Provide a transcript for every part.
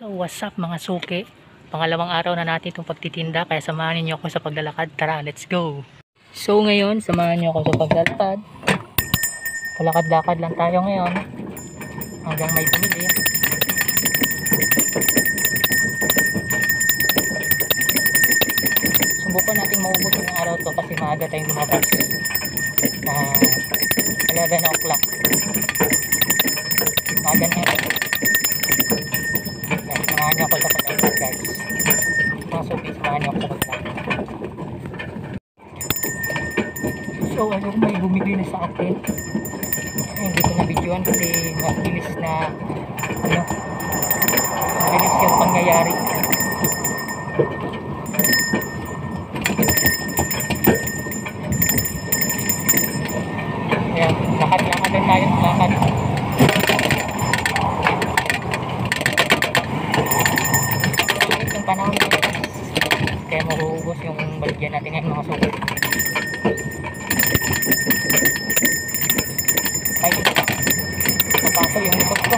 So what's up mga suki? Pangalawang araw na natin itong pagtitinda, kaya samahan niyo ako sa paglalakad. Tara, let's go! So ngayon, samahan niyo ako sa paglalakad. Palakad-lakad lang tayo ngayon hanggang may bumili. Subukan natin maubos yung araw to kasi maaga tayong lumabas. 11 o'clock. Maaga na yun. Samahan niyo ako sa paglalakad, guys. Mga suki, samahan niyo ako sa paglalakad. So ayun, may bumili na sa atin. Hindi ko na videoan kasi mabilis na mabilis yung pangyayari. Ayan, lakad-lakad din tayo, lakad. Mainit yung panahon, kaya mahuhubos yung baligyan natin ngayon mga suki. Napasok yung likod ko.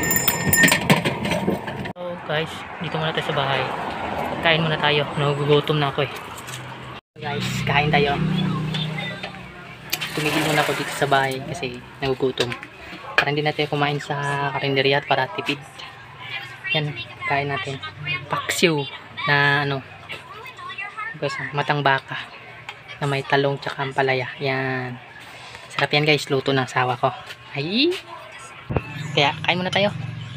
So guys, dito muna tayo sa bahay. Kain muna tayo, nagugutom na ako eh. Guys, kain tayo. Tumigil muna ako dito sa bahay kasi nagugutom. Para hindi natin kumain sa karinderya para tipid. Yan, kain natin paksiw na guys, matang baka na may talong tsaka ampalaya. Yan, sarap yan guys, luto ng asawa ko. Ay, kaya kain muna tayo.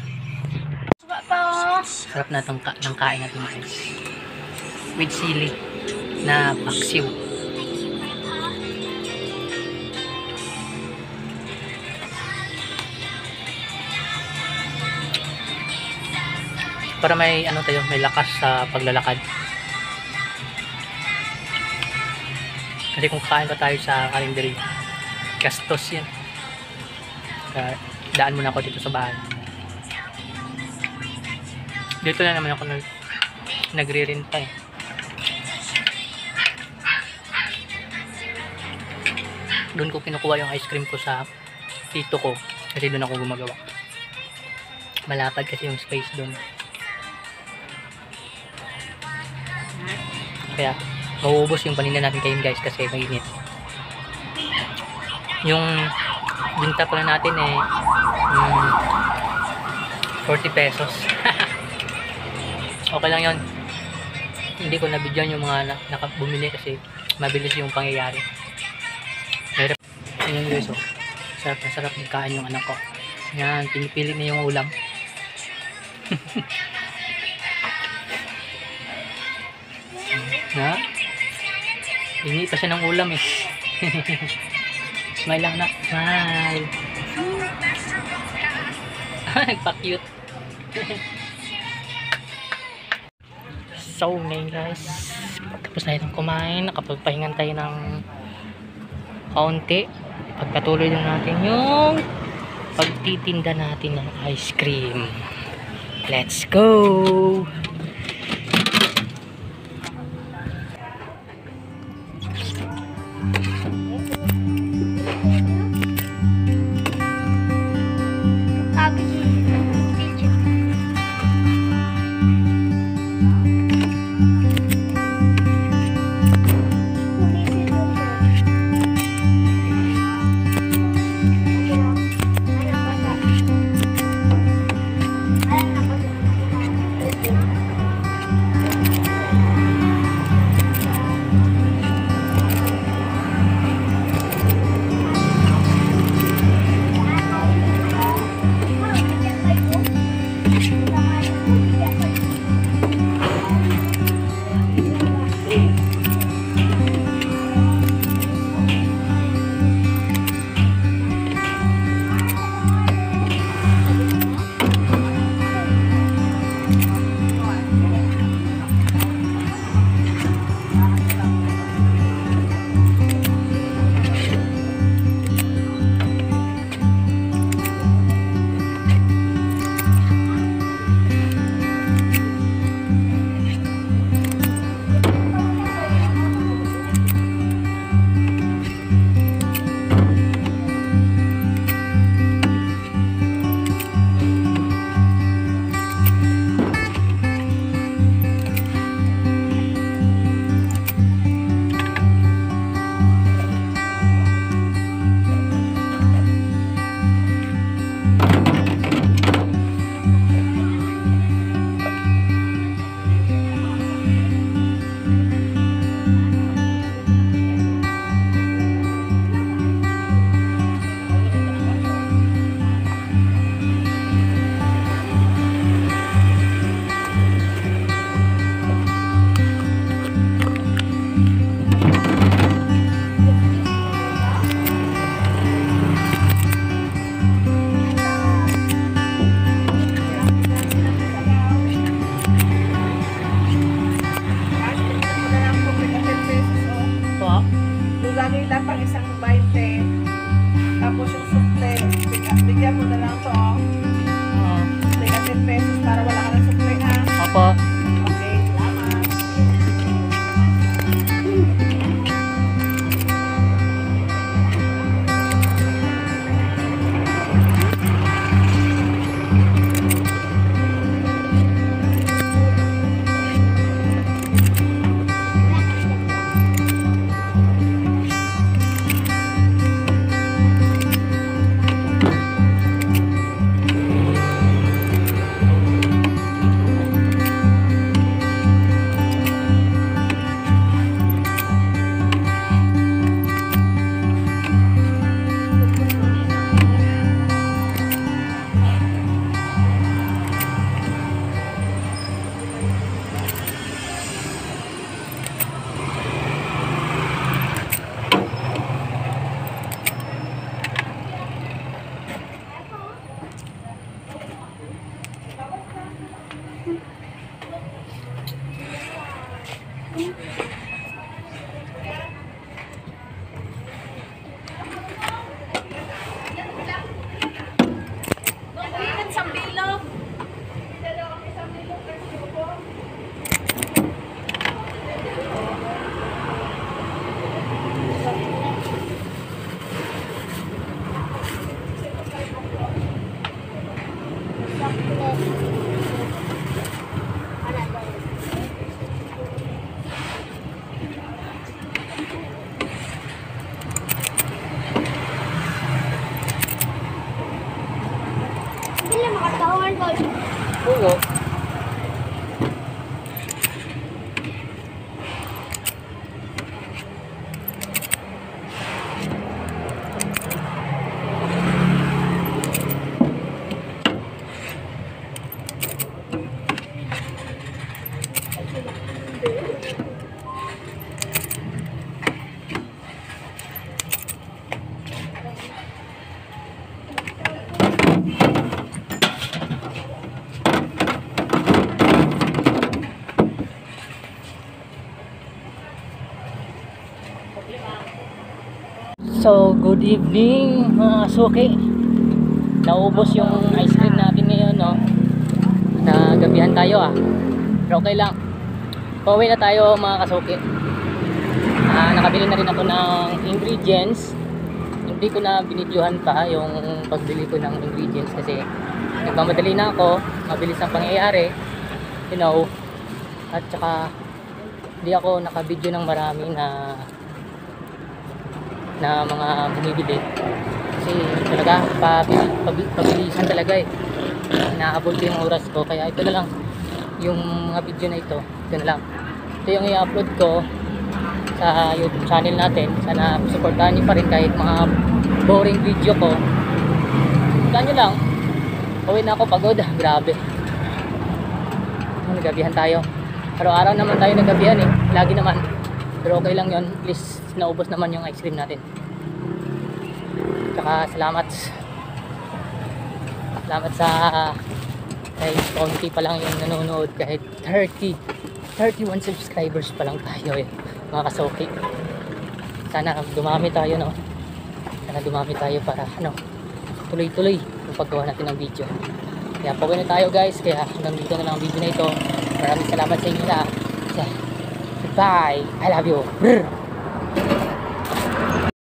Sarap na ng kain natin guys, with sili na paksiw. Para may may lakas sa paglalakad. Kasi kung kain pa tayo sa karinderya, gastos yan. Kaya daan muna ako dito sa bahay. Dito na naman ako nagre-renta eh. Doon ko kinukuha yung ice cream ko sa tito ko kasi doon ako gumagawa. Malapad kasi yung space doon. Kaya mauubos yung paninda natin kayo guys kasi mainit. Yung binta pala natin eh 40 pesos. Okay lang yon. Hindi ko nabidyan yung mga nakabumili kasi mabilis yung pangyayari. Pero yun guys, oh, sarap na sarap magkain yung anak ko. Yan, pinipili na yung ulam. Na? Hingi pa siya ng ulam eh. Smile lang na. Smile. Nagpa-cute. So ngayon guys, tapos na itong kumain. Nakapagpahingan tayo ng kaunti. Pagpatuloy lang natin yung pagtitinda natin ng ice cream. Let's go! Tapos yung sukle, bigyan mo na lang to, oh. Teka, 10 pesos para wala ka ng sukle, ha? Opo. Okay, salamat. Oo. So, good evening mga kasuki. Naubos yung ice cream natin ngayon, no? Nagabihan tayo pero okay lang. Pauwi na tayo mga kasuki. Nakabili na rin ako ng ingredients. Hindi ko na binidyohan pa yung pagbili ko ng ingredients kasi nagmamadali na ako. Mabilis ang pangyayari, you know. At saka hindi ako nakabidyo ng marami na mga bumibili kasi talaga pabilisan talaga naabot ko yung oras ko, kaya ito na lang yung mga video na ito na lang. Ito yung i-upload ko sa YouTube channel natin. Sana supportahan niyo pa rin kahit mga boring video ko. Tignan nyo lang, uwi na ako pagod, grabe. Nagabihan tayo, araw-araw naman tayo nagabihan lagi naman, pero okay lang yon. At least naubos naman yung ice cream natin. Saka salamat sa kahit konti pa lang yung nanonood, kahit 31 subscribers pa lang tayo mga kasoki. Sana dumami tayo, no? Sana dumami tayo para tuloy-tuloy yung paggawa natin ng video. Kaya pauwi na tayo guys, kaya hanggang dito na lang ang video na ito. Maraming salamat sa inyo lahat. Goodbye, I love you. Brr.